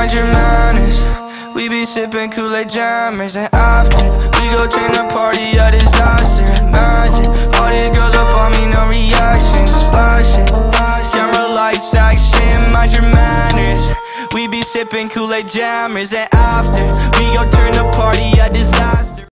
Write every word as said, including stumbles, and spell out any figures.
mind your manners. We be sipping Kool-Aid jammers, and after we go turn the party a disaster. Imagine all these girls up on me, no reaction, splashing. Camera lights, action, mind your manners. We be sipping Kool-Aid jammers, and after we go turn the party a disaster.